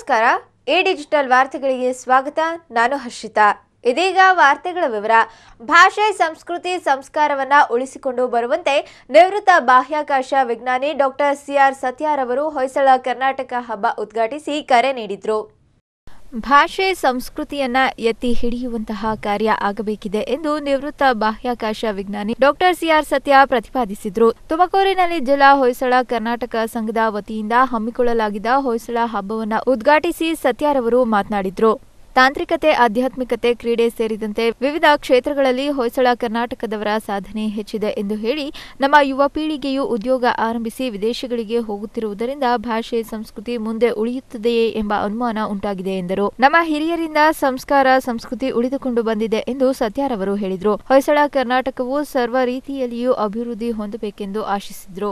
ನಮಸ್ಕಾರ. A digital ವಾರ್ತೆಗಳಿಗೆ ಸ್ವಾಗತ. ನಾನು ಹರ್ಷಿತಾ. ಇದೀಗ ವಾರ್ತೆಗಳ ವಿವರ. ಭಾಷೆ, ಸಂಸ್ಕೃತಿ, ಸಂಸ್ಕಾರವನ್ನ ಉಳಿಸಿಕೊಂಡು ಬರುವಂತೆ ನಿವೃತ್ತ ಬಾಹ್ಯಾಕಾಶ ವಿಜ್ಞಾನಿ ಡಾಕ್ಟರ್ ಸಿಆರ್ ಸತ್ಯಾರವರು ಹೊಯ್ಸಳ ಕರ್ನಾಟಕ ಹಬ್ಬ ಉದ್ಘಾಟಿಸಿ ಕರೆ ನೀಡಿದರು. ಭಾಷೆ, ಸಂಸ್ಕೃತಿಯನ್ನ ಎತ್ತಿ ಹಿಡಿಯುವಂತಹ ಕಾರ್ಯ ಆಗಬೇಕಿದೆ ಎಂದು ನಿವೃತ್ತ ಬಾಹ್ಯಾಕಾಶ ವಿಜ್ಞಾನಿ ಡಾಕ್ಟರ್ ಸಿಆರ್ ಸತ್ಯ ಪ್ರತಿಪಾದಿಸಿದರು. ತುಮಕೂರಿನಲ್ಲಿ ಜಿಲ್ಲಾ ಹೊಯ್ಸಳ ಕರ್ನಾಟಕ ಸಂಘದ ವತಿಯಿಂದ ಹಮ್ಮಿಕೊಳ್ಳಲಾಗಿದ್ದ ಹೊಯ್ಸಳ ಹಬ್ಬವನ್ನು ಉದ್ಘಾಟಿಸಿ ಸತ್ಯಾರವರು ಮಾತನಾಡಿದರು. ತಾಂತ್ರಿಕತೆ, ಆಧ್ಯಾತ್ಮಿಕತೆ, ಕ್ರೀಡೆ ಸೇರಿದಂತೆ ವಿವಿಧ ಕ್ಷೇತ್ರಗಳಲ್ಲಿ ಹೊಯ್ಸಳ ಕರ್ನಾಟಕದವರ ಸಾಧನೆ ಹೆಚ್ಚಿದೆ ಎಂದು ಹೇಳಿ, ನಮ್ಮ ಯುವ ಪೀಳಿಗೆಯು ಉದ್ಯೋಗ ಆರಂಭಿಸಿ ವಿದೇಶಗಳಿಗೆ ಹೋಗುತ್ತಿರುವುದರಿಂದ ಭಾಷೆ, ಸಂಸ್ಕೃತಿ ಮುಂದೆ ಉಳಿಯುತ್ತದೆಯೇ ಎಂಬ ಅನುಮಾನ ಉಂಟಾಗಿದೆ ಎಂದರು. ನಮ್ಮ ಹಿರಿಯರಿಂದ ಸಂಸ್ಕಾರ, ಸಂಸ್ಕೃತಿ ಉಳಿದುಕೊಂಡು ಬಂದಿದೆ ಎಂದು ಸತ್ಯಾರವರು ಹೇಳಿದರು. ಹೊಯ್ಸಳ ಕರ್ನಾಟಕವು ಸರ್ವ ರೀತಿಯಲ್ಲಿಯೂ ಅಭಿವೃದ್ಧಿ ಹೊಂದಬೇಕೆಂದು ಆಶಿಸಿದರು.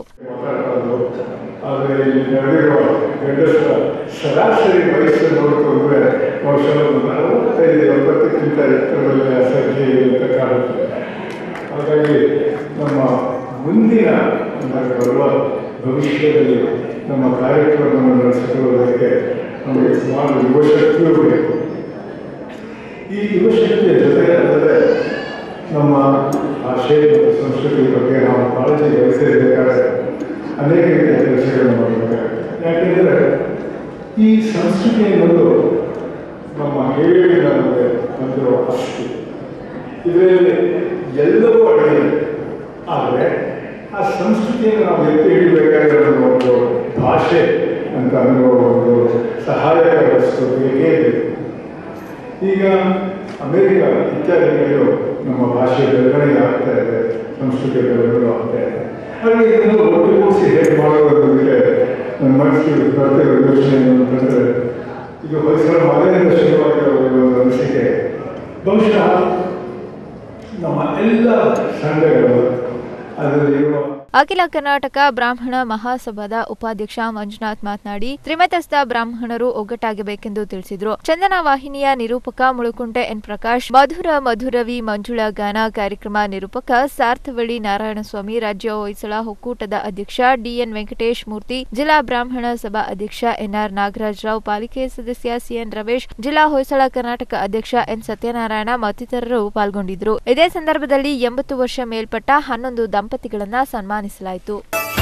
ಸರಾಸರಿ ವಯಸ್ಸು ನೋಡಿಕೊಂಡ್ರೆ ಬಹುಶಃ 45-70ಕ್ಕಿಂತ ಎತ್ತರದಲ್ಲಿ ಸಂಖ್ಯೆ ಇರುತ್ತೆ ಕಾಣುತ್ತೆ. ಹಾಗಾಗಿ ನಮ್ಮ ಮುಂದಿನ ಬರುವ ಭವಿಷ್ಯದಲ್ಲಿ ನಮ್ಮ ಕಾರ್ಯಕ್ರಮವನ್ನು ನಡೆಸಿಕೊಳ್ಳುವುದಕ್ಕೆ ನಮಗೆ ಸುಮಾರು ಯುವಶಕ್ತಿಯೂ ಬೇಕು. ಈ ಯುವಶಕ್ತಿಯ ಜೊತೆಗೆ ನಮ್ಮ ಭಾಷೆ ಮತ್ತು ಸಂಸ್ಕೃತಿ ಬಗ್ಗೆ ನಾವು ಕಾಳಜಿ ವಹಿಸಬೇಕಾದ್ರೆ ಅನೇಕ ರೀತಿಯ ಕೆಲಸಗಳನ್ನು ಮಾಡಬೇಕಾಗುತ್ತೆ. ಯಾಕೆಂದರೆ ಈ ಸಂಸ್ಕೃತಿ ಅನ್ನೋದು ನಮ್ಮ ಹಿರಿಯರಿಂದ ನಮಗೆ ಬಂದಿರೋ ಆಸ್ತಿ. ಇದರಲ್ಲಿ ಎಲ್ಲವೂ ಅಡಗಿದೆ. ಆದರೆ ಆ ಸಂಸ್ಕೃತಿಯನ್ನು ನಾವು ಎತ್ತಿ ಹಿಡಿಬೇಕಾದ್ರೆ ಒಂದು ಭಾಷೆ ಅಂತ ಅನ್ನೋ ಒಂದು ಸಹಾಯಕ ವಸ್ತು ಬೇಕೇ ಇದೆ. ಈಗ ಅಮೆರಿಕ ಇತ್ಯಾದಿಗಳು ನಮ್ಮ ಭಾಷೆ ಬೆಳವಣಿಗೆ ಆಗ್ತಾ ಇದೆ, ಸಂಸ್ಕೃತಿಯ ಬೆಳವಣಿಗೆ ಆಗ್ತಾ ಇದೆ. ಹಾಗೆ ಇದನ್ನು ಒಟ್ಟುಗೂಡಿಸಿ ಹೇಗೆ ಮಾಡೋದಕ್ಕೆ ನನ್ನ ಮನಸ್ಸಿಗೆ ಬರ್ತಿರೋ ಯೋಚನೆ ಅಂತಂದರೆ, ಈಗ ಹೊಯ್ಸಳ ಮನೆಯಿಂದ ಶುರುವಾಗಿರೋ ಒಂದು ಅನಿಸಿಕೆ ಬಹುಶಃ ನಮ್ಮ ಎಲ್ಲ ಸಂಘಗಳು ಅದರಲ್ಲಿರುವ ಅಖಿಲ ಕರ್ನಾಟಕ ಬ್ರಾಹ್ಮಣ ಮಹಾಸಭಾದ ಉಪಾಧ್ಯಕ್ಷ ಮಂಜುನಾಥ್ ಮಾತನಾಡಿ, ತ್ರಿಮತಸ್ಥ ಬ್ರಾಹ್ಮಣರು ಒಗ್ಗಟ್ಟಾಗಬೇಕೆಂದು ತಿಳಿಸಿದರು. ಚಂದನ ವಾಹಿನಿಯ ನಿರೂಪಕ ಮುಳುಕುಂಟೆ ಎನ್ ಪ್ರಕಾಶ್, ಮಧುರ ಮಧುರವಿ ಮಂಜುಳಾ ಗಾನ ಕಾರ್ಯಕ್ರಮ ನಿರೂಪಕ ಸಾರ್ಥವಳ್ಳಿ ನಾರಾಯಣಸ್ವಾಮಿ, ರಾಜ್ಯ ಹೊಯ್ಸಳ ಒಕ್ಕೂಟದ ಅಧ್ಯಕ್ಷ ಡಿಎನ್ ವೆಂಕಟೇಶ್ ಮೂರ್ತಿ, ಜಿಲ್ಲಾ ಬ್ರಾಹ್ಮಣ ಸಭಾ ಅಧ್ಯಕ್ಷ ಎನ್ಆರ್ ನಾಗರಾಜರಾವ್, ಪಾಲಿಕೆ ಸದಸ್ಯ ಸಿಎನ್ ರಮೇಶ್, ಜಿಲ್ಲಾ ಹೊಯ್ಸಳ ಕರ್ನಾಟಕ ಅಧ್ಯಕ್ಷ ಎನ್ ಸತ್ಯನಾರಾಯಣ ಮತ್ತಿತರರು ಪಾಲ್ಗೊಂಡಿದ್ದರು. ಇದೇ ಸಂದರ್ಭದಲ್ಲಿ 80 ವರ್ಷ ಮೇಲ್ಪಟ್ಟ 11 ದಂಪತಿಗಳನ್ನು ಸನ್ಮಾನಿಸಲಾಯಿತು.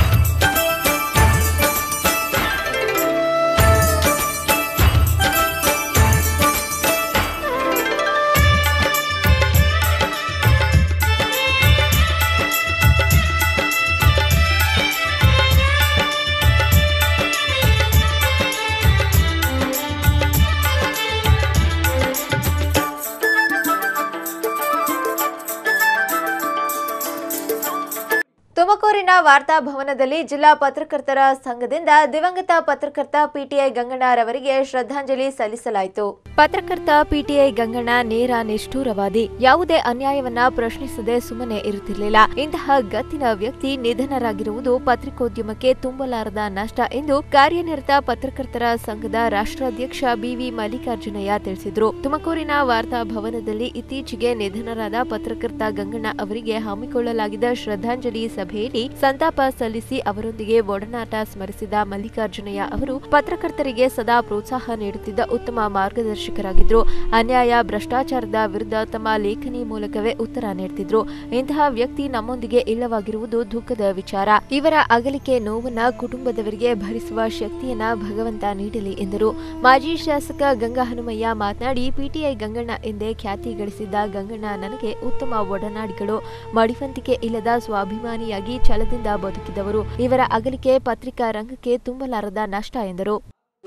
ತುಮಕೂರಿನ ವಾರ್ತಾ ಭವನದಲ್ಲಿ ಜಿಲ್ಲಾ ಪತ್ರಕರ್ತರ ಸಂಘದಿಂದ ದಿವಂಗತ ಪತ್ರಕರ್ತ ಪಿಟಿಐ ಗಂಗಣ್ಣರವರಿಗೆ ಶ್ರದ್ಧಾಂಜಲಿ ಸಲ್ಲಿಸಲಾಯಿತು. ಪತ್ರಕರ್ತ ಪಿಟಿಐ ಗಂಗಣ್ಣ ನೇರ, ನಿಷ್ಠುರವಾದಿ, ಯಾವುದೇ ಅನ್ಯಾಯವನ್ನ ಪ್ರಶ್ನಿಸದೆ ಸುಮ್ಮನೆ ಇರುತ್ತಿರಲಿಲ್ಲ. ಇಂತಹ ಗತ್ತಿನ ವ್ಯಕ್ತಿ ನಿಧನರಾಗಿರುವುದು ಪತ್ರಿಕೋದ್ಯಮಕ್ಕೆ ತುಂಬಲಾರದ ನಷ್ಟ ಎಂದು ಕಾರ್ಯನಿರತ ಪತ್ರಕರ್ತರ ಸಂಘದ ರಾಷ್ಟ್ರಾಧ್ಯಕ್ಷ ಬಿವಿ ಮಲ್ಲಿಕಾರ್ಜುನಯ್ಯ ತಿಳಿಸಿದರು. ತುಮಕೂರಿನ ವಾರ್ತಾ ಭವನದಲ್ಲಿ ಇತ್ತೀಚೆಗೆ ನಿಧನರಾದ ಪತ್ರಕರ್ತ ಗಂಗಣ್ಣ ಅವರಿಗೆ ಹಮ್ಮಿಕೊಳ್ಳಲಾಗಿದ್ದ ಶ್ರದ್ಧಾಂಜಲಿ ಸಭೆಯಲ್ಲಿ ಸಂತಾಪ ಸಲ್ಲಿಸಿ ಅವರೊಂದಿಗೆ ಒಡನಾಟ ಸ್ಮರಿಸಿದ ಮಲ್ಲಿಕಾರ್ಜುನಯ್ಯ ಅವರು ಪತ್ರಕರ್ತರಿಗೆ ಸದಾ ಪ್ರೋತ್ಸಾಹ ನೀಡುತ್ತಿದ್ದ ಉತ್ತಮ ಮಾರ್ಗದರ್ಶಕರಾಗಿದ್ದರು. ಅನ್ಯಾಯ, ಭ್ರಷ್ಟಾಚಾರದ ವಿರುದ್ಧ ತಮ್ಮ ಲೇಖನಿ ಮೂಲಕವೇ ಉತ್ತರ ನೀಡುತ್ತಿದ್ರು. ಇಂತಹ ವ್ಯಕ್ತಿ ನಮ್ಮೊಂದಿಗೆ ಇಲ್ಲವಾಗಿರುವುದು ದುಃಖದ ವಿಚಾರ. ಇವರ ಅಗಲಿಕೆ ನೋವನ್ನ ಕುಟುಂಬದವರಿಗೆ ಭರಿಸುವ ಶಕ್ತಿಯನ್ನ ಭಗವಂತ ನೀಡಲಿ ಎಂದರು. ಮಾಜಿ ಶಾಸಕ ಗಂಗಾ ಹನುಮಯ್ಯ ಮಾತನಾಡಿ, ಪಿಟಿಐ ಗಂಗಣ್ಣ ಎಂದೇ ಖ್ಯಾತಿ ಗಳಿಸಿದ್ದ ಗಂಗಣ್ಣ ನನಗೆ ಉತ್ತಮ ಒಡನಾಡಿಗಳು, ಮಡಿವಂತಿಕೆ ಇಲ್ಲದ ಸ್ವಾಭಿಮಾನಿಯಾಗಿ ಛಲದಿಂದ ಬದುಕಿದವರು. ಇವರ ಅಗಲಿಕೆ ಪತ್ರಿಕಾ ರಂಗಕ್ಕೆ ತುಂಬಲಾರದ ನಷ್ಟ ಎಂದರು.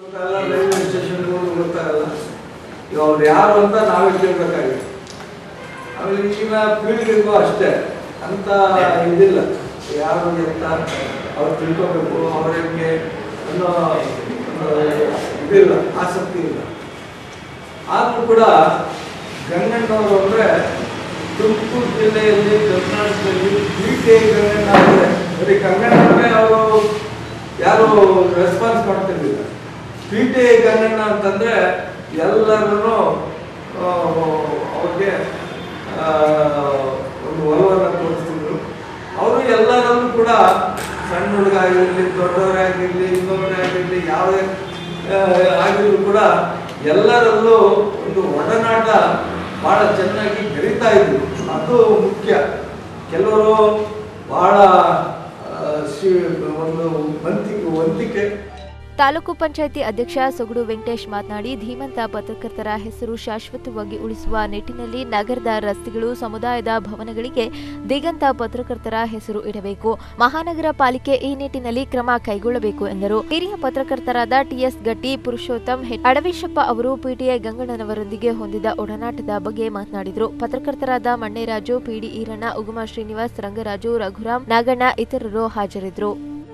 ಯಾರು ಅಂತ ನಾವೇ ಕೇಳಬೇಕಾಗಿತ್ತು. ಆಮೇಲೆ ಈಗಿನ ಪೀಳಿಗೆಗೂ ಅಷ್ಟೇ ಅಂತ ಇದಿಲ್ಲ, ಯಾರು ಅಂತ ಅವ್ರು ತಿಳ್ಕೋಬೇಕು, ಅವರಿಗೆ ಅನ್ನೋ ಇದಿಲ್ಲ, ಆಸಕ್ತಿ ಇಲ್ಲ. ಆದರೂ ಕೂಡ ಗಂಗಣ್ಣವರು ಅಂದರೆ ತುಮಕೂರು ಜಿಲ್ಲೆಯಲ್ಲಿ, ಕರ್ನಾಟಕದಲ್ಲಿ ಪಿಟಿಐ ಗಂಗಣ್ಣ ಅಂದರೆ ಬರೀ ಗಂಗಣ್ಣವರೇ ಅವರು ಯಾರು ರೆಸ್ಪಾನ್ಸ್ ಮಾಡ್ತಿರ್ಲಿಲ್ಲ. ಪಿಟಿಐ ಗಂಗಣ್ಣ ಅಂತಂದರೆ ಎಲ್ಲರೂ ಅವ್ರಿಗೆ ಒಂದು ಒಲವನ್ನು ತೋರಿಸ್ತಿದ್ರು. ಅವರು ಎಲ್ಲರಲ್ಲೂ ಕೂಡ ಸಣ್ಣ ಹುಡುಗ ಆಗಿರಲಿ, ದೊಡ್ಡವರೇ ಆಗಿರಲಿ, ಇನ್ನೊಬ್ಬರೇ ಆಗಿರಲಿ, ಯಾವುದೇ ಆಗಿದ್ರು ಕೂಡ ಎಲ್ಲರಲ್ಲೂ ಒಂದು ಒಡನಾಟ ಭಾಳ ಚೆನ್ನಾಗಿ ಬೆಳೀತಾ ಇದ್ರು. ಅದು ಮುಖ್ಯ. ಕೆಲವರು ಭಾಳ ಒಂದು ವಂತಿಕೆ. ತಾಲೂಕು ಪಂಚಾಯಿತಿ ಅಧ್ಯಕ್ಷ ಸೊಗಡು ವೆಂಕಟೇಶ್ ಮಾತನಾಡಿ, ಧೀಮಂತ ಪತ್ರಕರ್ತರ ಹೆಸರು ಶಾಶ್ವತವಾಗಿ ಉಳಿಸುವ ನಿಟ್ಟಿನಲ್ಲಿ ನಗರದ ರಸ್ತೆಗಳು, ಸಮುದಾಯದ ಭವನಗಳಿಗೆ ದಿಗಂತ ಪತ್ರಕರ್ತರ ಹೆಸರು ಇಡಬೇಕು. ಮಹಾನಗರ ಪಾಲಿಕೆ ಈ ನಿಟ್ಟಿನಲ್ಲಿ ಕ್ರಮ ಕೈಗೊಳ್ಳಬೇಕು ಎಂದರು. ಹಿರಿಯ ಪತ್ರಕರ್ತರಾದ ಟಿಎಸ್ ಗಟ್ಟಿ, ಪುರುಷೋತ್ತಮ್, ಅಡವೇಶಪ್ಪ ಅವರು ಪಿಟಿಐ ಗಂಗಣ್ಣನವರೊಂದಿಗೆ ಹೊಂದಿದ ಒಡನಾಟದ ಬಗ್ಗೆ ಮಾತನಾಡಿದರು. ಪತ್ರಕರ್ತರಾದ ಮಣ್ಣೇರಾಜು, ಪಿಡಿ ಈರಣ್ಣ, ಉಗುಮ ಶ್ರೀನಿವಾಸ್, ರಂಗರಾಜು, ರಘುರಾಮ್, ನಾಗಣ್ಣ ಇತರರು ಹಾಜರಿದ್ದರು.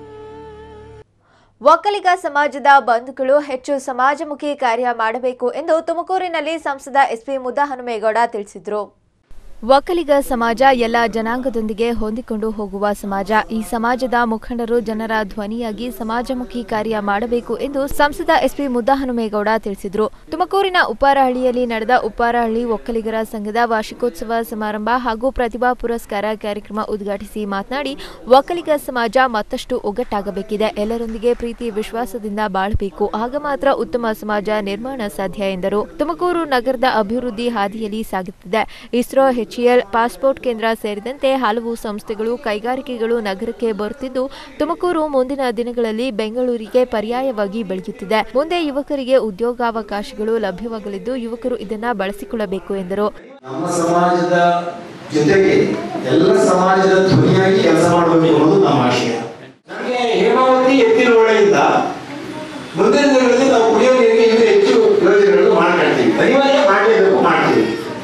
ಒಕ್ಕಲಿಗ ಸಮಾಜದ ಬಂಧುಗಳು ಹೆಚ್ಚು ಸಮಾಜಮುಖಿ ಕಾರ್ಯ ಮಾಡಬೇಕು ಎಂದು ತುಮಕೂರಿನಲ್ಲಿ ಸಂಸದ ಎಸ್ಪಿ ಮುದ್ದಹನುಮೇಗೌಡ ತಿಳಿಸಿದರು. ಒಕ್ಕಲಿಗ ಸಮಾಜ ಎಲ್ಲ ಜನಾಂಗದೊಂದಿಗೆ ಹೊಂದಿಕೊಂಡು ಹೋಗುವ ಸಮಾಜ. ಈ ಸಮಾಜದ ಮುಖಂಡರು ಜನರ ಧ್ವನಿಯಾಗಿ ಸಮಾಜಮುಖಿ ಕಾರ್ಯ ಮಾಡಬೇಕು ಎಂದು ಸಂಸದ ಎಸ್ಪಿ ಮುದ್ದಹನುಮೇಗೌಡ ತಿಳಿಸಿದರು. ತುಮಕೂರಿನ ಉಪ್ಪಾರಹಳ್ಳಿಯಲ್ಲಿ ನಡೆದ ಉಪ್ಪಾರಹಳ್ಳಿ ಒಕ್ಕಲಿಗರ ಸಂಘದ ವಾರ್ಷಿಕೋತ್ಸವ ಸಮಾರಂಭ ಹಾಗೂ ಪ್ರತಿಭಾ ಪುರಸ್ಕಾರ ಕಾರ್ಯಕ್ರಮ ಉದ್ಘಾಟಿಸಿ ಮಾತನಾಡಿ, ಒಕ್ಕಲಿಗ ಸಮಾಜ ಮತ್ತಷ್ಟು ಒಗ್ಗಟ್ಟಾಗಬೇಕಿದೆ. ಎಲ್ಲರೊಂದಿಗೆ ಪ್ರೀತಿ ವಿಶ್ವಾಸದಿಂದ ಬಾಳಬೇಕು. ಆಗ ಮಾತ್ರ ಉತ್ತಮ ಸಮಾಜ ನಿರ್ಮಾಣ ಸಾಧ್ಯ ಎಂದರು. ತುಮಕೂರು ನಗರದ ಅಭಿವೃದ್ಧಿ ಹಾದಿಯಲ್ಲಿ ಸಾಗುತ್ತಿದೆ. ಇಸ್ರೋ, HEL, ಪಾಸ್ಪೋರ್ಟ್ ಕೇಂದ್ರ ಸೇರಿದಂತೆ ಹಲವು ಸಂಸ್ಥೆಗಳು, ಕೈಗಾರಿಕೆಗಳು ನಗರಕ್ಕೆ ಬರುತ್ತಿದ್ದು, ತುಮಕೂರು ಮುಂದಿನ ದಿನಗಳಲ್ಲಿ ಬೆಂಗಳೂರಿಗೆ ಪರ್ಯಾಯವಾಗಿ ಬೆಳೆಯುತ್ತಿದೆ. ಮುಂದೆ ಯುವಕರಿಗೆ ಉದ್ಯೋಗಾವಕಾಶಗಳು ಲಭ್ಯವಾಗಲಿದ್ದು, ಯುವಕರು ಇದನ್ನು ಬಳಸಿಕೊಳ್ಳಬೇಕು ಎಂದರು. ನಮ್ಮ ಸಮಾಜದ ಜೊತೆಗೆ ಎಲ್ಲ ಸಮಾಜದ ಧ್ವನಿಯಾಗಿ ಕೆಲಸ ಮಾಡಬೇಕು ಅನ್ನೋದು ನಮ್ಮ ಆಶಯ. ನಮಗೆ ಹೇಮಾವತಿ ಎತ್ತಿನಹೊಳೆಯಿಂದ ಮುಂದಿನ ದಿನಗಳಲ್ಲಿ ನಾವು ಕುಡಿಯೋ ನೀರಿಗೆ ಇನ್ನೂ ಹೆಚ್ಚು ಯೋಜನೆಗಳನ್ನು ಮಾಡ್ಕೊಳ್ತೀವಿ. ಅನಿವಾರ್ಯ ಮಾಡಲೇಬೇಕು, ಮಾಡ್ತೀವಿ.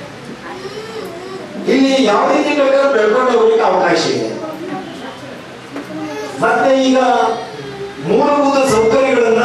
ಇಲ್ಲಿ ಯಾವ ರೀತಿ ಬೇಕಾದ್ರೂ ಬೆಳ್ಕೊಂಡು ಹೋಗ್ಲಿಕ್ಕೆ ಅವಕಾಶ ಇದೆ. ಮತ್ತೆ ಈಗ ಮೂಲಭೂತ ಸೌಕರ್ಯಗಳನ್ನ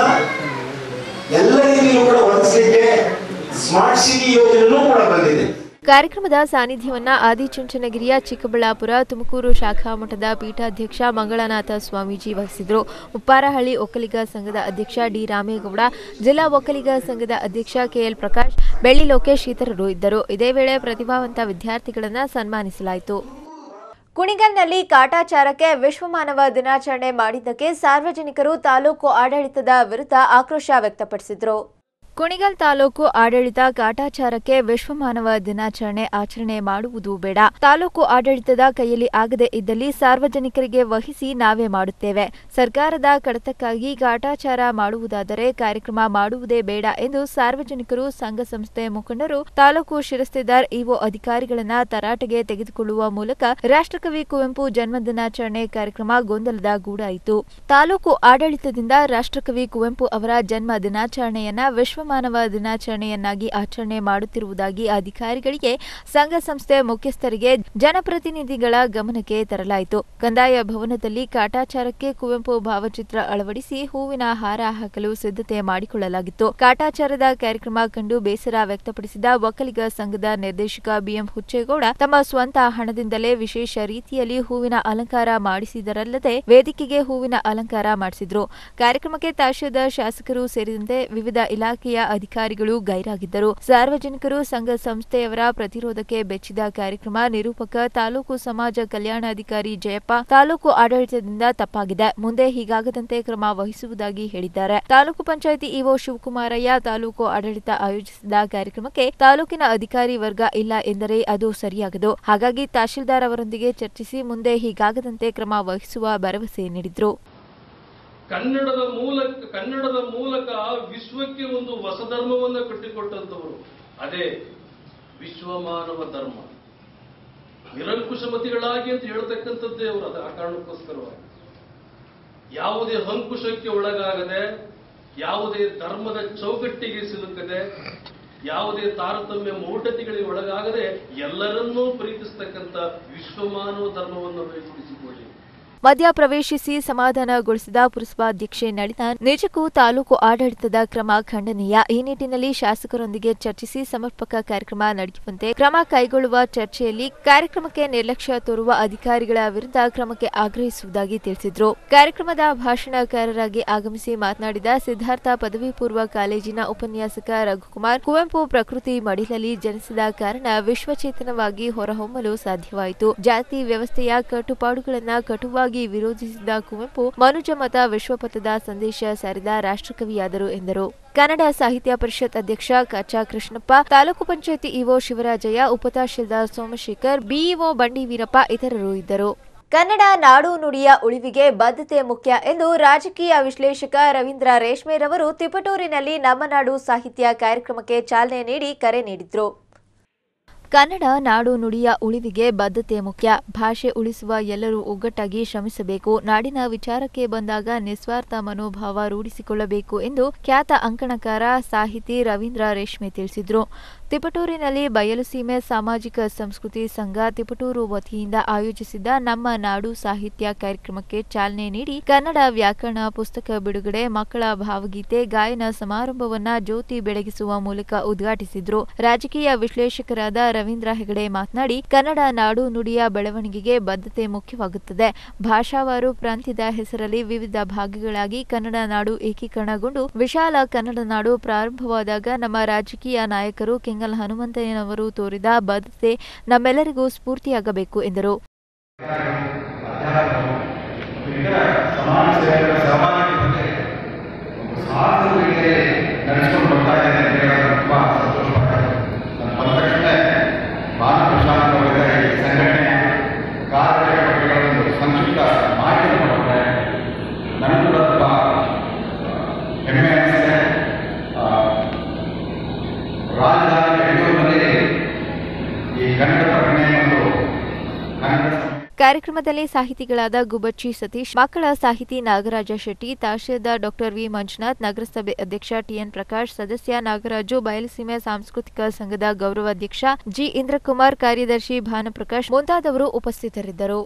ಎಲ್ಲ ರೀತಿಯಲ್ಲೂ ಕೂಡ ಒದಗಿಸಲಿಕ್ಕೆ ಸ್ಮಾರ್ಟ್ ಸಿಟಿ ಯೋಜನೆಯೂ ಕೂಡ ಬಂದಿದೆ. ಕಾರ್ಯಕ್ರಮದ ಸಾನ್ನಿಧ್ಯವನ್ನ ಆದಿಚುಂಚನಗಿರಿಯ ಚಿಕ್ಕಬಳ್ಳಾಪುರ ತುಮಕೂರು ಶಾಖಾ ಮಠದ ಪೀಠಾಧ್ಯಕ್ಷ ಮಂಗಳನಾಥ ಸ್ವಾಮೀಜಿ ವಹಿಸಿದರು. ಉಪ್ಪಾರಹಳ್ಳಿ ಒಕ್ಕಲಿಗ ಸಂಘದ ಅಧ್ಯಕ್ಷ ಡಿ ರಾಮೇಗೌಡ, ಜಿಲ್ಲಾ ಒಕ್ಕಲಿಗ ಸಂಘದ ಅಧ್ಯಕ್ಷ ಕೆಎಲ್ ಪ್ರಕಾಶ್, ಬೆಳ್ಳಿ ಲೋಕೇಶ್ ಇತರರು ಇದ್ದರು. ಇದೇ ವೇಳೆ ಪ್ರತಿಭಾವಂತ ವಿದ್ಯಾರ್ಥಿಗಳನ್ನು ಸನ್ಮಾನಿಸಲಾಯಿತು. ಕುಣಿಗಲ್ನಲ್ಲಿ ಕಾಟಾಚಾರಕ್ಕೆ ವಿಶ್ವ ಮಾನವ ದಿನಾಚರಣೆ ಮಾಡಿದ್ದಕ್ಕೆ ಸಾರ್ವಜನಿಕರು ತಾಲೂಕು ಆಡಳಿತದ ವಿರುದ್ಧ ಆಕ್ರೋಶ ವ್ಯಕ್ತಪಡಿಸಿದರು. ಕುಣಿಗಲ್ ತಾಲೂಕು ಆಡಳಿತ ಕಾಟಾಚಾರಕ್ಕೆ ವಿಶ್ವ ಮಾನವ ದಿನಾಚರಣೆ ಆಚರಣೆ ಮಾಡುವುದು ಬೇಡ. ತಾಲೂಕು ಆಡಳಿತದ ಕೈಯಲ್ಲಿ ಆಗದೆ ಇದ್ದಲ್ಲಿ ಸಾರ್ವಜನಿಕರಿಗೆ ವಹಿಸಿ ನಾವೇ ಮಾಡುತ್ತೇವೆ. ಸರ್ಕಾರದ ಕಡತಕ್ಕಾಗಿ ಕಾಟಾಚಾರ ಮಾಡುವುದಾದರೆ ಕಾರ್ಯಕ್ರಮ ಮಾಡುವುದೇ ಬೇಡ ಎಂದು ಸಾರ್ವಜನಿಕರು, ಸಂಘ ಸಂಸ್ಥೆ ಮುಖಂಡರು, ತಾಲೂಕು ಶಿರಸ್ತೇದಾರ್, ಇಒ ಅಧಿಕಾರಿಗಳನ್ನ ತರಾಟೆಗೆ ತೆಗೆದುಕೊಳ್ಳುವ ಮೂಲಕ ರಾಷ್ಟ್ರಕವಿ ಕುವೆಂಪು ಜನ್ಮದಿನಾಚರಣೆ ಕಾರ್ಯಕ್ರಮ ಗೊಂದಲದ ಗೂಡಾಯಿತು. ತಾಲೂಕು ಆಡಳಿತದಿಂದ ರಾಷ್ಟ್ರಕವಿ ಕುವೆಂಪು ಅವರ ಜನ್ಮ ದಿನಾಚರಣೆಯನ್ನ ವಿಶ್ವ ಮಾನವ ದಿನಾಚರಣೆಯನ್ನಾಗಿ ಆಚರಣೆ ಮಾಡುತ್ತಿರುವುದಾಗಿ ಅಧಿಕಾರಿಗಳಿಗೆ, ಸಂಘ ಸಂಸ್ಥೆ ಮುಖ್ಯಸ್ಥರಿಗೆ, ಜನಪ್ರತಿನಿಧಿಗಳ ಗಮನಕ್ಕೆ ತರಲಾಯಿತು. ಕಂದಾಯ ಭವನದಲ್ಲಿ ಕಾಟಾಚಾರಕ್ಕೆ ಕುವೆಂಪು ಭಾವಚಿತ್ರ ಅಳವಡಿಸಿ ಹೂವಿನ ಹಾರ ಹಾಕಲು ಸಿದ್ಧತೆ ಮಾಡಿಕೊಳ್ಳಲಾಗಿತ್ತು. ಕಾಟಾಚಾರದ ಕಾರ್ಯಕ್ರಮ ಕಂಡು ಬೇಸರ ವ್ಯಕ್ತಪಡಿಸಿದ ಒಕ್ಕಲಿಗ ಸಂಘದ ನಿರ್ದೇಶಕ ಬಿಎಂ ಹುಚ್ಚೇಗೌಡ, ತಮ್ಮ ಸ್ವಂತ ಹಣದಿಂದಲೇ ವಿಶೇಷ ರೀತಿಯಲ್ಲಿ ಹೂವಿನ ಅಲಂಕಾರ ಮಾಡಿಸಿದರಲ್ಲದೆ ವೇದಿಕೆಗೆ ಹೂವಿನ ಅಲಂಕಾರ ಮಾಡಿಸಿದ್ರು. ಕಾರ್ಯಕ್ರಮಕ್ಕೆ ತಹಶೀಲ್ದಾರ್, ಶಾಸಕರು ಸೇರಿದಂತೆ ವಿವಿಧ ಇಲಾಖೆಯ ಅಧಿಕಾರಿಗಳು ಗೈರಾಗಿದ್ದರು. ಸಾರ್ವಜನಿಕರು, ಸಂಘ ಸಂಸ್ಥೆಯವರ ಪ್ರತಿರೋಧಕ್ಕೆ ಬೆಚ್ಚಿದ ಕಾರ್ಯಕ್ರಮ ನಿರೂಪಕ ತಾಲೂಕು ಸಮಾಜ ಕಲ್ಯಾಣಾಧಿಕಾರಿ ಜಯಪ್ಪ, ತಾಲೂಕು ಆಡಳಿತದಿಂದ ತಪ್ಪಾಗಿದೆ, ಮುಂದೆ ಹೀಗಾಗದಂತೆ ಕ್ರಮ ವಹಿಸುವುದಾಗಿ ಹೇಳಿದ್ದಾರೆ. ತಾಲೂಕು ಪಂಚಾಯಿತಿ ಇಒ ಶಿವಕುಮಾರಯ್ಯ, ತಾಲೂಕು ಆಡಳಿತ ಆಯೋಜಿಸಿದ ಕಾರ್ಯಕ್ರಮಕ್ಕೆ ತಾಲೂಕಿನ ಅಧಿಕಾರಿ ವರ್ಗ ಇಲ್ಲ ಎಂದರೆ ಅದು ಸರಿಯಾಗದು. ಹಾಗಾಗಿ ತಹಶೀಲ್ದಾರ್ ಅವರೊಂದಿಗೆ ಚರ್ಚಿಸಿ ಮುಂದೆ ಹೀಗಾಗದಂತೆ ಕ್ರಮ ವಹಿಸುವ ಭರವಸೆ ನೀಡಿದ್ರು. ಕನ್ನಡದ ಮೂಲಕ ವಿಶ್ವಕ್ಕೆ ಒಂದು ಹೊಸ ಧರ್ಮವನ್ನು ಕಟ್ಟಿಕೊಟ್ಟಂತವರು ಅದೇ ವಿಶ್ವಮಾನವ ಧರ್ಮ. ನಿರಂಕುಶಮತಿಗಳಾಗಿ ಅಂತ ಹೇಳ್ತಕ್ಕಂಥದ್ದೇ ಅವರು. ಆ ಕಾರಣಕ್ಕೋಸ್ಕರವಾಗಿ ಯಾವುದೇ ಅಂಕುಶಕ್ಕೆ ಒಳಗಾಗದೆ, ಯಾವುದೇ ಧರ್ಮದ ಚೌಕಟ್ಟಿಗೆ ಸಿಲುಕದೆ, ಯಾವುದೇ ತಾರತಮ್ಯ ಮೌಢ್ಯತೆಗಳಿಗೆ ಒಳಗಾಗದೆ ಎಲ್ಲರನ್ನೂ ಪ್ರೀತಿಸ್ತಕ್ಕಂಥ ವಿಶ್ವಮಾನವ ಧರ್ಮವನ್ನು ಬೆಳೆಸಿಕೊಳ್ಳಿ. ಮಧ್ಯ ಪ್ರವೇಶಿಸಿ ಸಮಾಧಾನಗೊಳಿಸಿದ ಪುರಸಭಾಧ್ಯಕ್ಷೆ ನಳಿತಾ, ನಿಜಕ್ಕೂ ತಾಲೂಕು ಆಡಳಿತದ ಕ್ರಮ ಖಂಡನೀಯ. ಈ ನಿಟ್ಟಿನಲ್ಲಿ ಶಾಸಕರೊಂದಿಗೆ ಚರ್ಚಿಸಿ ಸಮರ್ಪಕ ಕಾರ್ಯಕ್ರಮ ನಡೆಯುವಂತೆ ಕ್ರಮ ಕೈಗೊಳ್ಳುವ ಚರ್ಚೆಯಲ್ಲಿ ಕಾರ್ಯಕ್ರಮಕ್ಕೆ ನಿರ್ಲಕ್ಷ್ಯ ತೋರುವ ಅಧಿಕಾರಿಗಳ ವಿರುದ್ಧ ಕ್ರಮಕ್ಕೆ ಆಗ್ರಹಿಸುವುದಾಗಿ ತಿಳಿಸಿದರು. ಕಾರ್ಯಕ್ರಮದ ಭಾಷಣಕಾರರಾಗಿ ಆಗಮಿಸಿ ಮಾತನಾಡಿದ ಸಿದ್ಧಾರ್ಥ ಪದವಿ ಪೂರ್ವ ಕಾಲೇಜಿನ ಉಪನ್ಯಾಸಕ ರಘುಕುಮಾರ್, ಕುವೆಂಪು ಪ್ರಕೃತಿ ಮಡಿಲಲ್ಲಿ ಜನಿಸಿದ ಕಾರಣ ವಿಶ್ವಚೇತನವಾಗಿ ಹೊರಹೊಮ್ಮಲು ಸಾಧ್ಯವಾಯಿತು. ಜಾತಿ ವ್ಯವಸ್ಥೆಯ ಕಟ್ಟುಪಾಡುಗಳನ್ನು ಕಟುವಾಗಿ ತೀವ್ರವಾಗಿ ವಿರೋಧಿಸಿದ ಕುವೆಂಪು ಮನುಜಮತ ವಿಶ್ವಪಥದ ಸಂದೇಶ ಸಾರಿದ ರಾಷ್ಟ್ರಕವಿಯಾದರು ಎಂದರು. ಕನ್ನಡ ಸಾಹಿತ್ಯ ಪರಿಷತ್ ಅಧ್ಯಕ್ಷ ಕಚಾ ಕೃಷ್ಣಪ್ಪ, ತಾಲೂಕು ಪಂಚಾಯಿತಿ ಇಒ ಶಿವರಾಜಯ್ಯ, ಉಪತಹಶೀಲ್ದಾರ್ ಸೋಮಶೇಖರ್, ಬಿಇಒ ಬಂಡಿ ವೀರಪ್ಪ ಇತರರು ಇದ್ದರು. ಕನ್ನಡ ನಾಡು ನುಡಿಯ ಉಳಿವಿಗೆ ಬದ್ಧತೆ ಮುಖ್ಯ ಎಂದು ರಾಜಕೀಯ ವಿಶ್ಲೇಷಕ ರವೀಂದ್ರ ರೇಷ್ಮೆರವರು ತಿಪಟೂರಿನಲ್ಲಿ ನಮ್ಮ ನಾಡು ಸಾಹಿತ್ಯ ಕಾರ್ಯಕ್ರಮಕ್ಕೆ ಚಾಲನೆ ನೀಡಿ ಕರೆ ನೀಡಿದರು. ಕನ್ನಡ ನಾಡು ನುಡಿಯ ಉಳಿವಿಗೆ ಬದ್ಧತೆ ಮುಖ್ಯ. ಭಾಷೆ ಉಳಿಸುವ ಎಲ್ಲರೂ ಒಗ್ಗಟ್ಟಾಗಿ ಶ್ರಮಿಸಬೇಕು. ನಾಡಿನ ವಿಚಾರಕ್ಕೆ ಬಂದಾಗ ನಿಸ್ವಾರ್ಥ ಮನೋಭಾವ ರೂಢಿಸಿಕೊಳ್ಳಬೇಕು ಎಂದು ಖ್ಯಾತ ಅಂಕಣಕಾರ ಸಾಹಿತಿ ರವೀಂದ್ರ ರೇಷ್ಮೆ ತಿಳಿಸಿದರು. ತಿಪಟೂರಿನಲ್ಲಿ ಬಯಲುಸೀಮೆ ಸಾಮಾಜಿಕ ಸಂಸ್ಕೃತಿ ಸಂಘ ತಿಪಟೂರು ವತಿಯಿಂದ ಆಯೋಜಿಸಿದ್ದ ನಮ್ಮ ನಾಡು ಸಾಹಿತ್ಯ ಕಾರ್ಯಕ್ರಮಕ್ಕೆ ಚಾಲನೆ ನೀಡಿ ಕನ್ನಡ ವ್ಯಾಕರಣ ಪುಸ್ತಕ ಬಿಡುಗಡೆ, ಮಕ್ಕಳ ಭಾವಗೀತೆ ಗಾಯನ ಸಮಾರಂಭವನ್ನ ಜ್ಯೋತಿ ಬೆಳಗಿಸುವ ಮೂಲಕ ಉದ್ಘಾಟಿಸಿದ್ರು. ರಾಜಕೀಯ ವಿಶ್ಲೇಷಕರಾದ ರವೀಂದ್ರ ಹೆಗಡೆ ಮಾತನಾಡಿ, ಕನ್ನಡ ನಾಡು ನುಡಿಯ ಬೆಳವಣಿಗೆಗೆ ಬದ್ಧತೆ ಮುಖ್ಯವಾಗುತ್ತದೆ. ಭಾಷಾವಾರು ಪ್ರಾಂತ್ಯದ ಹೆಸರಲ್ಲಿ ವಿವಿಧ ಭಾಗಗಳಾಗಿ ಕನ್ನಡ ನಾಡು ಏಕೀಕರಣಗೊಂಡು ವಿಶಾಲ ಕನ್ನಡ ನಾಡು ಪ್ರಾರಂಭವಾದಾಗ ನಮ್ಮ ರಾಜಕೀಯ ನಾಯಕರು ಕೆಂಗಲ್ ಹನುಮಂತಯ್ಯನವರು ತೋರಿದ ಬದ್ಧತೆ ನಮ್ಮೆಲ್ಲರಿಗೂ ಸ್ಫೂರ್ತಿಯಾಗಬೇಕು ಎಂದರು. ಸಂಕ್ಷಿಪ್ತ ಮಾಹಿತಿ ಕೊಟ್ಟರೆ ನನಗೂ ತುಂಬ ಹೆಮ್ಮೆ ಅನಿಸಿದೆ. ರಾಜಧಾನಿ ಬೆಂಗಳೂರಿನಲ್ಲಿ ಈ ಕನ್ನಡ ಪ್ರಜ್ಞೆ ಮತ್ತು ಕನ್ನಡ ಕಾರ್ಯಕ್ರಮದಲ್ಲಿ ಸಾಹಿತಿಗಳಾದ ಗುಬ್ಬಚ್ಚಿ ಸತೀಶ್, ಮಕ್ಕಳ ಸಾಹಿತಿ ನಾಗರಾಜ ಶೆಟ್ಟಿ, ತಹಶೀಲ್ದಾರ್ ಡಾ ವಿ ಮಂಜುನಾಥ್, ನಗರಸಭೆ ಅಧ್ಯಕ್ಷ ಟಿಎನ್ ಪ್ರಕಾಶ್, ಸದಸ್ಯ ನಾಗರಾಜು, ಬಯಲುಸೀಮೆ ಸಾಂಸ್ಕೃತಿಕ ಸಂಘದ ಗೌರವಾಧ್ಯಕ್ಷ ಜಿ ಇಂದ್ರಕುಮಾರ್, ಕಾರ್ಯದರ್ಶಿ ಭಾನುಪ್ರಕಾಶ್ ಮುಂತಾದವರು ಉಪಸ್ಥಿತರಿದ್ದರು.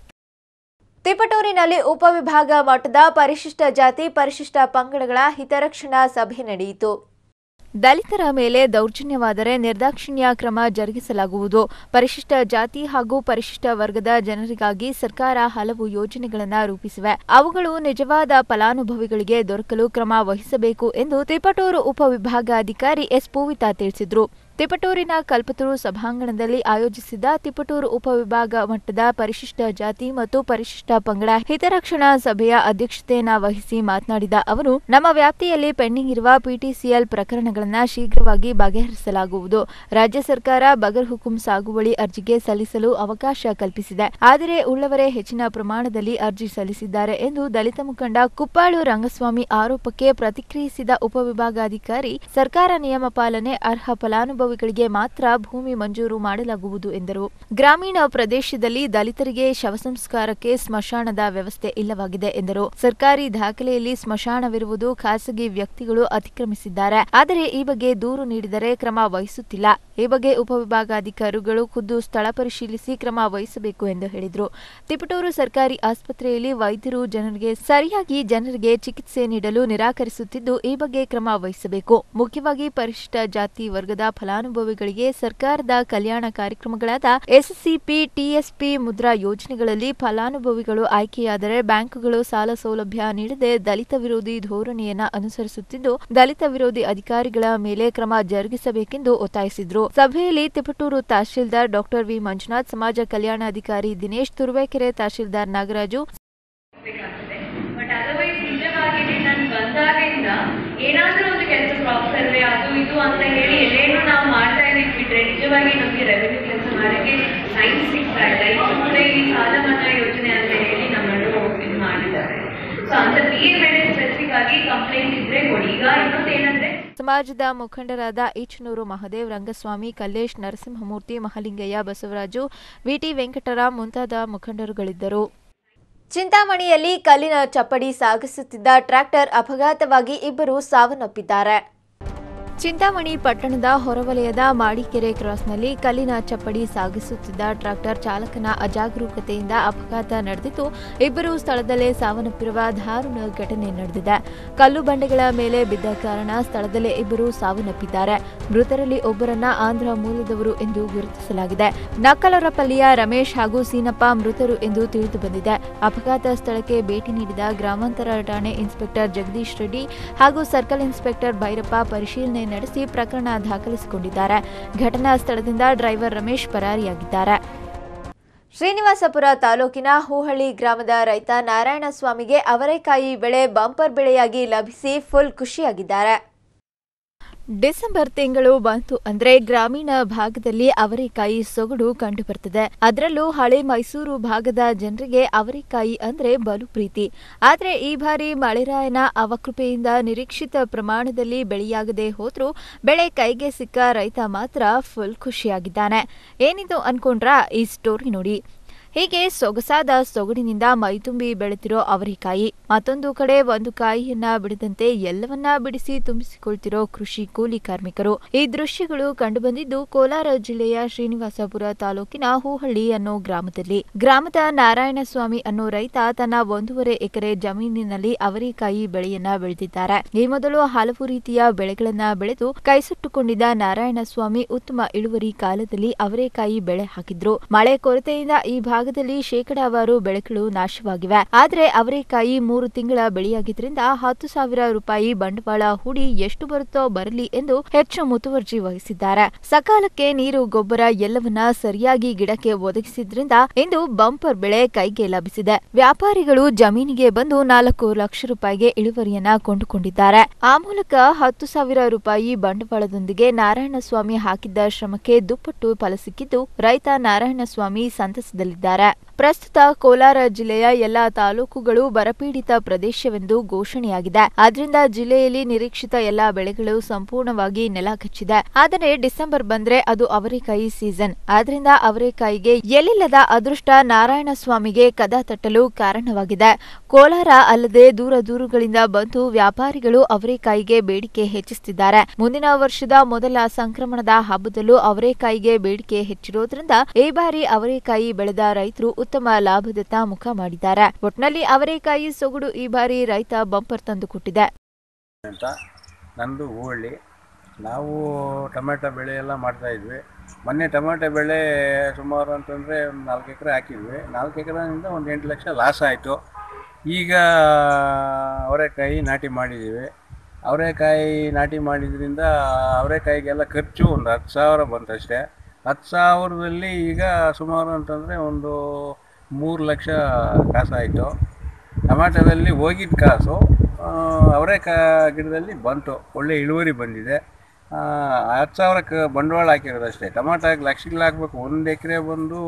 ತಿಪಟೂರಿನಲ್ಲಿ ಉಪವಿಭಾಗ ಮಟ್ಟದ ಪರಿಶಿಷ್ಟ ಜಾತಿ ಪರಿಶಿಷ್ಟ ಪಂಗಡಗಳ ಹಿತರಕ್ಷಣಾ ಸಭೆ ನಡೆಯಿತು. ದಲಿತರ ಮೇಲೆ ದೌರ್ಜನ್ಯವಾದರೆ ನಿರ್ದಾಕ್ಷಿಣ್ಯ ಕ್ರಮ ಜರುಗಿಸಲಾಗುವುದು. ಪರಿಶಿಷ್ಟ ಜಾತಿ ಹಾಗೂ ಪರಿಶಿಷ್ಟ ವರ್ಗದ ಜನರಿಗಾಗಿ ಸರ್ಕಾರ ಹಲವು ಯೋಜನೆಗಳನ್ನು ರೂಪಿಸಿವೆ. ಅವುಗಳು ನಿಜವಾದ ಫಲಾನುಭವಿಗಳಿಗೆ ದೊರಕಲು ಕ್ರಮ ವಹಿಸಬೇಕು ಎಂದು ತಿಪಟೂರು ಉಪವಿಭಾಗಾಧಿಕಾರಿ ಎಸ್ ಪೂವಿತಾ ತಿಳಿಸಿದರು. ತಿಪಟೂರಿನ ಕಲ್ಪತರು ಸಭಾಂಗಣದಲ್ಲಿ ಆಯೋಜಿಸಿದ್ದ ತಿಪಟೂರು ಉಪವಿಭಾಗ ಮಟ್ಟದ ಪರಿಶಿಷ್ಟ ಜಾತಿ ಮತ್ತು ಪರಿಶಿಷ್ಟ ಪಂಗಡ ಹಿತರಕ್ಷಣಾ ಸಭೆಯ ಅಧ್ಯಕ್ಷತೆಯನ್ನು ವಹಿಸಿ ಮಾತನಾಡಿದ ಅವರು, ನಮ್ಮ ವ್ಯಾಪ್ತಿಯಲ್ಲಿ ಪೆಂಡಿಂಗ್ ಇರುವ ಪಿಟಿಸಿಎಲ್ ಪ್ರಕರಣಗಳನ್ನು ಶೀಘ್ರವಾಗಿ ಬಗೆಹರಿಸಲಾಗುವುದು. ರಾಜ್ಯ ಸರ್ಕಾರ ಬಗರ್ ಹುಕುಂ ಸಾಗುವಳಿ ಅರ್ಜಿಗೆ ಸಲ್ಲಿಸಲು ಅವಕಾಶ ಕಲ್ಪಿಸಿದೆ. ಆದರೆ ಉಳ್ಳವರೇ ಹೆಚ್ಚಿನ ಪ್ರಮಾಣದಲ್ಲಿ ಅರ್ಜಿ ಸಲ್ಲಿಸಿದ್ದಾರೆ ಎಂದು ದಲಿತ ಮುಖಂಡ ಕುಪ್ಪಾಳು ರಂಗಸ್ವಾಮಿ ಆರೋಪಕ್ಕೆ ಪ್ರತಿಕ್ರಿಯಿಸಿದ ಉಪವಿಭಾಗಾಧಿಕಾರಿ, ಸರ್ಕಾರ ನಿಯಮ ಪಾಲನೆ, ಅರ್ಹ ಫಲಾನುಭವಿಗಳಿಗೆ ಮಾತ್ರ ಭೂಮಿ ಮಂಜೂರು ಮಾಡಲಾಗುವುದು ಎಂದರು. ಗ್ರಾಮೀಣ ಪ್ರದೇಶದಲ್ಲಿ ದಲಿತರಿಗೆ ಶವ ಸಂಸ್ಕಾರಕ್ಕೆ ಸ್ಮಶಾನದ ವ್ಯವಸ್ಥೆ ಇಲ್ಲವಾಗಿದೆ ಎಂದರು. ಸರ್ಕಾರಿ ದಾಖಲೆಯಲ್ಲಿ ಸ್ಮಶಾನವಿರುವುದು ಖಾಸಗಿ ವ್ಯಕ್ತಿಗಳು ಅತಿಕ್ರಮಿಸಿದ್ದಾರೆ. ಆದರೆ ಈ ಬಗ್ಗೆ ದೂರು ನೀಡಿದರೆ ಕ್ರಮ ವಹಿಸುತ್ತಿಲ್ಲ. ಈ ಬಗ್ಗೆ ಉಪವಿಭಾಗಾಧಿಕಾರಿಗಳು ಖುದ್ದು ಸ್ಥಳ ಪರಿಶೀಲಿಸಿ ಕ್ರಮ ವಹಿಸಬೇಕು ಎಂದು ಹೇಳಿದರು. ತಿಪಟೂರು ಸರ್ಕಾರಿ ಆಸ್ಪತ್ರೆಯಲ್ಲಿ ವೈದ್ಯರು ಜನರಿಗೆ ಚಿಕಿತ್ಸೆ ನೀಡಲು ನಿರಾಕರಿಸುತ್ತಿದ್ದು, ಈ ಬಗ್ಗೆ ಕ್ರಮ ವಹಿಸಬೇಕು. ಮುಖ್ಯವಾಗಿ ಪರಿಶಿಷ್ಟ ಜಾತಿ ವರ್ಗದ ಫಲಾನುಭವಿಗಳಿಗೆ ಸರ್ಕಾರದ ಕಲ್ಯಾಣ ಕಾರ್ಯಕ್ರಮಗಳಾದ ಎಸ್ಸಿಪಿ, ಟಿಎಸ್ಪಿ, ಮುದ್ರಾ ಯೋಜನೆಗಳಲ್ಲಿ ಫಲಾನುಭವಿಗಳು ಆಯ್ಕೆಯಾದರೆ ಬ್ಯಾಂಕುಗಳು ಸಾಲ ಸೌಲಭ್ಯ ನೀಡದೆ ದಲಿತ ವಿರೋಧಿ ಧೋರಣೆಯನ್ನು ಅನುಸರಿಸುತ್ತಿದ್ದು, ದಲಿತ ವಿರೋಧಿ ಅಧಿಕಾರಿಗಳ ಮೇಲೆ ಕ್ರಮ ಜರುಗಿಸಬೇಕೆಂದು ಒತ್ತಾಯಿಸಿದರು. ಸಭೆಯಲ್ಲಿ ತಿಪಟೂರು ತಹಶೀಲ್ದಾರ್ ಡಾ ವಿ ಮಂಜುನಾಥ್, ಸಮಾಜ ಕಲ್ಯಾಣಾಧಿಕಾರಿ ದಿನೇಶ್, ತುರುವೇಕೆರೆ ತಹಶೀಲ್ದಾರ್ ನಾಗರಾಜು, ಏನಾದ್ರೂ ಒಂದು ಕೆಲಸ ಕ್ರಾಪ್ ಸರ್ವೆ ಅದು ಇದು ಅಂತ ಹೇಳಿ ಎಲ್ಲೇನು ನಾವು ಮಾಡ್ತಾ ಇದೀವಿ ಬಿಟ್ರೆ ನಿಜವಾಗಿ ನಮಗೆ ರೆವೆನ್ಯೂ ಕೆಲಸ ಮಾಡಕ್ಕೆ ಟೈಮ್ ಸಿಗ್ತಾ ಇಲ್ಲ. ಇದು ಕೂಡ ಈ ಸಾಲ ಮನ್ನಾ ಯೋಜನೆ ಅಂತ ಹೇಳಿ ನಮ್ಮನ್ನು ಇದು ಮಾಡಿದ್ದಾರೆ. ಸೊ ಅಂತ BA ಮೇಲೆ ಸ್ಪೆಸಿಫಿಕ್ ಆಗಿ ಕಂಪ್ಲೇಂಟ್ ಇದ್ರೆ ಕೊಡಿ. ಈಗ ಇನ್ನೊಂದೇನಂದ್ರೆ ಸಮಾಜದ ಮುಖಂಡರಾದ ಈಚನೂರು ಮಹದೇವ್, ರಂಗಸ್ವಾಮಿ, ಕಲ್ಲೇಶ್, ನರಸಿಂಹಮೂರ್ತಿ, ಮಹಲಿಂಗಯ್ಯ, ಬಸವರಾಜು, ವಿಟಿ ವೆಂಕಟರಾಮ್ ಮುಂತಾದ ಮುಖಂಡರುಗಳಿದ್ದರು. ಚಿಂತಾಮಣಿಯಲ್ಲಿ ಕಲ್ಲಿನ ಚಪ್ಪಡಿ ಸಾಗಿಸುತ್ತಿದ್ದ ಟ್ರ್ಯಾಕ್ಟರ್ ಅಪಘಾತವಾಗಿ ಇಬ್ಬರು ಸಾವನ್ನಪ್ಪಿದ್ದಾರೆ. ಚಿಂತಾಮಣಿ ಪಟ್ಟಣದ ಹೊರವಲಯದ ಮಾಡಿಕೆರೆ ಕ್ರಾಸ್ನಲ್ಲಿ ಕಲ್ಲಿನ ಚಪ್ಪಡಿ ಸಾಗಿಸುತ್ತಿದ್ದ ಟ್ರ್ಯಾಕ್ಟರ್ ಚಾಲಕನ ಅಜಾಗರೂಕತೆಯಿಂದ ಅಪಘಾತ ನಡೆದಿದ್ದು, ಇಬ್ಬರು ಸ್ಥಳದಲ್ಲೇ ಸಾವನ್ನಪ್ಪಿರುವ ದಾರುಣ ಘಟನೆ ನಡೆದಿದೆ. ಕಲ್ಲು ಬಂಡೆಗಳ ಮೇಲೆ ಬಿದ್ದ ಕಾರಣ ಸ್ಥಳದಲ್ಲೇ ಇಬ್ಬರು ಸಾವನ್ನಪ್ಪಿದ್ದಾರೆ. ಮೃತರಲ್ಲಿ ಒಬ್ಬರನ್ನ ಆಂಧ್ರ ಮೂಲದವರು ಎಂದು ಗುರುತಿಸಲಾಗಿದೆ. ನಕ್ಕಲರಪಲ್ಲಿಯ ರಮೇಶ್ ಹಾಗೂ ಸೀನಪ್ಪ ಮೃತರು ಎಂದು ತಿಳಿದು ಬಂದಿದೆ. ಅಪಘಾತ ಸ್ಥಳಕ್ಕೆ ಭೇಟಿ ನೀಡಿದ ಗ್ರಾಮಾಂತರ ಠಾಣೆ ಇನ್ಸ್ಪೆಕ್ಟರ್ ಜಗದೀಶ್ ರೆಡ್ಡಿ ಹಾಗೂ ಸರ್ಕಲ್ ಇನ್ಸ್ಪೆಕ್ಟರ್ ಭೈರಪ್ಪ ಪರಿಶೀಲನೆ ನಡೆಸಿ ಪ್ರಕರಣ ದಾಖಲಿಸಿಕೊಂಡಿದ್ದಾರೆ. ಘಟನಾ ಸ್ಥಳದಿಂದ ಡ್ರೈವರ್ ರಮೇಶ್ ಪರಾರಿಯಾಗಿದ್ದಾರೆ. ಶ್ರೀನಿವಾಸಪುರ ತಾಲೂಕಿನ ಹೂಹಳ್ಳಿ ಗ್ರಾಮದ ರೈತ ನಾರಾಯಣಸ್ವಾಮಿಗೆ ಅವರೆಕಾಯಿ ಬೆಳೆ ಬಂಪರ್ ಬೆಳೆಯಾಗಿ ಲಭಿಸಿ ಫುಲ್ ಖುಷಿಯಾಗಿದ್ದಾರೆ. ಡಿಸೆಂಬರ್ ತಿಂಗಳು ಬಂತು ಅಂದ್ರೆ ಗ್ರಾಮೀಣ ಭಾಗದಲ್ಲಿ ಅವರೆಕಾಯಿ ಸೊಗಡು ಕಂಡುಬರ್ತದೆ. ಅದರಲ್ಲೂ ಹಳೆ ಮೈಸೂರು ಭಾಗದ ಜನರಿಗೆ ಅವರೆಕಾಯಿ ಅಂದ್ರೆ ಬಲು ಪ್ರೀತಿ. ಆದ್ರೆ ಈ ಬಾರಿ ಮಳೆರಾಯನ ಅವಕೃಪೆಯಿಂದ ನಿರೀಕ್ಷಿತ ಪ್ರಮಾಣದಲ್ಲಿ ಬೆಳೆಯಾಗದೆ ಹೋದ್ರೂ ಬೆಳೆ ಕೈಗೆ ಸಿಕ್ಕ ರೈತ ಮಾತ್ರ ಫುಲ್ ಖುಷಿಯಾಗಿದ್ದಾನೆ. ಏನಿದು ಅನ್ಕೊಂಡ್ರಾ? ಈ ಸ್ಟೋರಿ ನೋಡಿ. ಹೀಗೆ ಸೊಗಸಾದ ಸೊಗಡಿನಿಂದ ಮೈತುಂಬಿ ಬೆಳೆತಿರೋ ಅವರೆಕಾಯಿ, ಮತ್ತೊಂದು ಕಡೆ ಒಂದು ಕಾಯಿಯನ್ನ ಬಿಡದಂತೆ ಎಲ್ಲವನ್ನ ಬಿಡಿಸಿ ತುಂಬಿಸಿಕೊಳ್ತಿರೋ ಕೃಷಿ ಕೂಲಿ ಕಾರ್ಮಿಕರು. ಈ ದೃಶ್ಯಗಳು ಕಂಡುಬಂದಿದ್ದು ಕೋಲಾರ ಜಿಲ್ಲೆಯ ಶ್ರೀನಿವಾಸಪುರ ತಾಲೂಕಿನ ಹೂಹಳ್ಳಿ ಅನ್ನೋ ಗ್ರಾಮದಲ್ಲಿ. ಗ್ರಾಮದ ನಾರಾಯಣಸ್ವಾಮಿ ಅನ್ನೋ ರೈತ ತನ್ನ 1.5 ಎಕರೆ ಜಮೀನಿನಲ್ಲಿ ಅವರೆಕಾಯಿ ಬೆಳೆಯನ್ನ ಬೆಳೆದಿದ್ದಾರೆ. ಈ ಮೊದಲು ಹಲವು ರೀತಿಯ ಬೆಳೆಗಳನ್ನ ಬೆಳೆದು ಕೈಸುಟ್ಟುಕೊಂಡಿದ್ದ ನಾರಾಯಣಸ್ವಾಮಿ ಉತ್ತಮ ಇಳುವರಿ ಕಾಲದಲ್ಲಿ ಅವರೆಕಾಯಿ ಬೆಳೆ ಹಾಕಿದ್ರು. ಮಳೆ ಕೊರತೆಯಿಂದ ಈ ಭಾಗದಲ್ಲಿ ಶೇಕಡಾವಾರು ಬೆಳೆಗಳು ನಾಶವಾಗಿವೆ. ಆದರೆ ಅವರೆಕಾಯಿ 3 ತಿಂಗಳ ಬೆಳೆಯಾಗಿದ್ದರಿಂದ 10,000 ರೂಪಾಯಿ ಬಂಡವಾಳ ಹೂಡಿ ಎಷ್ಟು ಬರುತ್ತೋ ಬರಲಿ ಎಂದು ಹೆಚ್ಚು ಮುತುವರ್ಜಿ ವಹಿಸಿದ್ದಾರೆ. ಸಕಾಲಕ್ಕೆ ನೀರು, ಗೊಬ್ಬರ ಎಲ್ಲವನ್ನ ಸರಿಯಾಗಿ ಗಿಡಕ್ಕೆ ಒದಗಿಸಿದ್ರಿಂದ ಇಂದು ಬಂಪರ್ ಬೆಳೆ ಕೈಗೆ ಲಭಿಸಿದೆ. ವ್ಯಾಪಾರಿಗಳು ಜಮೀನಿಗೆ ಬಂದು 4 ಲಕ್ಷ ರೂಪಾಯಿಗೆ ಇಳುವರಿಯನ್ನ ಕೊಂಡುಕೊಂಡಿದ್ದಾರೆ. ಆ ಮೂಲಕ 10,000 ರೂಪಾಯಿ ಬಂಡವಾಳದೊಂದಿಗೆ ನಾರಾಯಣಸ್ವಾಮಿ ಹಾಕಿದ್ದ ಶ್ರಮಕ್ಕೆ ದುಪ್ಪಟ್ಟು ಫಲ ಸಿಕ್ಕಿದ್ದು ರೈತ ನಾರಾಯಣಸ್ವಾಮಿ ಸಂತಸದಲ್ಲಿದ್ದಾರೆ. ಪ್ರಸ್ತುತ ಕೋಲಾರ ಜಿಲ್ಲೆಯ ಎಲ್ಲಾ ತಾಲೂಕುಗಳು ಬರಪೀಡಿತ ಪ್ರದೇಶವೆಂದು ಘೋಷಣೆಯಾಗಿದೆ. ಆದ್ರಿಂದ ಜಿಲ್ಲೆಯಲ್ಲಿ ನಿರೀಕ್ಷಿತ ಎಲ್ಲಾ ಬೆಳೆಗಳು ಸಂಪೂರ್ಣವಾಗಿ ನೆಲಕಚ್ಚಿದೆ. ಆದರೆ ಡಿಸೆಂಬರ್ ಬಂದ್ರೆ ಅದು ಅವರೆಕಾಯಿ ಸೀಸನ್. ಆದ್ರಿಂದ ಅವರೆಕಾಯಿಗೆ ಎಲ್ಲಿಲ್ಲದ ಅದೃಷ್ಟ ನಾರಾಯಣಸ್ವಾಮಿಗೆ ಕದ ತಟ್ಟಲು ಕಾರಣವಾಗಿದೆ. ಕೋಲಾರ ಅಲ್ಲದೆ ದೂರಗಳಿಂದ ಬಂದು ವ್ಯಾಪಾರಿಗಳು ಅವರೆಕಾಯಿಗೆ ಬೇಡಿಕೆ ಹೆಚ್ಚಿಸುತ್ತಿದ್ದಾರೆ. ಮುಂದಿನ ವರ್ಷದ ಮೊದಲ ಸಂಕ್ರಮಣದ ಹಬ್ಬದಲ್ಲೂ ಅವರೆಕಾಯಿಗೆ ಬೇಡಿಕೆ ಹೆಚ್ಚಿರೋದ್ರಿಂದ ಈ ಬಾರಿ ಅವರೆಕಾಯಿ ಬೆಳೆದ ರೈತರು ಉತ್ತಮ ಲಾಭದತ್ತ ಮುಖ ಮಾಡಿದ್ದಾರೆ. ಒಟ್ನಲ್ಲಿ ಅವರೆಕಾಯಿ ಸೊಗಡು ಈ ಬಾರಿ ರೈತ ಬಂಪರ್ ತಂದು ಕೊಟ್ಟಿದೆ. ನಂದು ಹೂಹಳ್ಳಿ. ನಾವು ಟೊಮೆಟೊ ಬೆಳೆ ಎಲ್ಲ ಮಾಡ್ತಾ ಇದ್ವಿ. ಮೊನ್ನೆ ಟೊಮೆಟೊ ಬೆಳೆ ಸುಮಾರು ಅಂತಂದರೆ ಒಂದು 4 ಎಕರೆ ಹಾಕಿದ್ವಿ. 4 ಎಕರೆಯಿಂದ ಒಂದು 8 ಲಕ್ಷ ಲಾಸ್ ಆಯಿತು. ಈಗ ಅವರೆಕಾಯಿ ನಾಟಿ ಮಾಡಿದ್ದೀವಿ. ಅವರೆಕಾಯಿ ನಾಟಿ ಮಾಡಿದ್ರಿಂದ ಅವರೆಕಾಯಿಗೆಲ್ಲ ಖರ್ಚು ಒಂದು 10,000 ಬಂತಷ್ಟೇ. 10,000ದಲ್ಲಿ ಈಗ ಸುಮಾರು ಅಂತಂದರೆ ಒಂದು 3 ಲಕ್ಷ ಕಾಸಾಯಿತು. ಟೊಮ್ಯಾಟೋದಲ್ಲಿ ಹೋಗಿದ್ದ ಕಾಸು ಅವರೆಕಾಯಿ ಗಿಡದಲ್ಲಿ ಬಂತು. ಒಳ್ಳೆ ಇಳುವರಿ ಬಂದಿದೆ. 10,000ಕ್ಕೆ ಬಂಡವಾಳ ಹಾಕಿರೋದಷ್ಟೇ. ಟೊಮ್ಯಾಟೋಗೆ ಲಕ್ಷಗಳು ಹಾಕಬೇಕು. 1 ಎಕರೆ ಬಂದು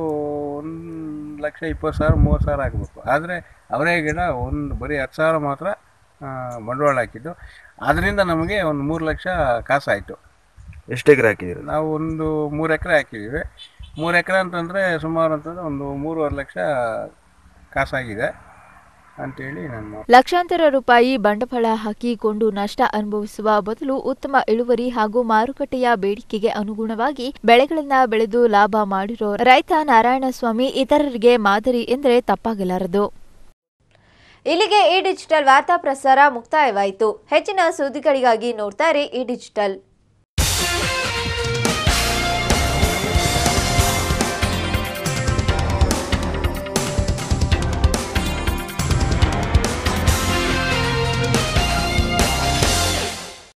1,20,000 30,000 ಹಾಕಬೇಕು. ಆದರೆ ಅವರೇ ಗಿಡ ಬರೀ 10,000 ಮಾತ್ರ ಬಂಡವಾಳ ಹಾಕಿದ್ದು. ಅದರಿಂದ ನಮಗೆ ಒಂದು 3 ಲಕ್ಷ ಕಾಸಾಯಿತು. ಎಷ್ಟು ಎಕರೆ ಹಾಕಿದ್ದೀರಿ? ನಾವು ಒಂದು 3 ಎಕರೆ ಹಾಕಿದ್ದೀವಿ. 3 ಎಕರೆ ಅಂತಂದರೆ ಸುಮಾರು ಅಂತಂದರೆ ಒಂದು 3.5 ಲಕ್ಷ ಕಾಸಾಗಿದೆ ಅಂತೇಳಿ ನಾನು. ಲಕ್ಷಾಂತರ ರೂಪಾಯಿ ಬಂಡವಾಳ ಹಾಕಿಕೊಂಡು ನಷ್ಟ ಅನುಭವಿಸುವ ಬದಲು ಉತ್ತಮ ಇಳುವರಿ ಹಾಗೂ ಮಾರುಕಟ್ಟೆಯ ಬೇಡಿಕೆಗೆ ಅನುಗುಣವಾಗಿ ಬೆಳೆಗಳನ್ನ ಬೆಳೆದು ಲಾಭ ಮಾಡಿರೋ ರೈತ ನಾರಾಯಣಸ್ವಾಮಿ ಇತರರಿಗೆ ಮಾದರಿ ಎಂದರೆ ತಪ್ಪಾಗಲಾರದು. ಇಲ್ಲಿಗೆ ಈ ಡಿಜಿಟಲ್ ವಾರ್ತಾ ಪ್ರಸಾರ ಮುಕ್ತಾಯವಾಯಿತು. ಹೆಚ್ಚಿನ ಸುದ್ದಿಗಳಿಗಾಗಿ ನೋಡ್ತಾ ಇರಿ ಈ ಡಿಜಿಟಲ್.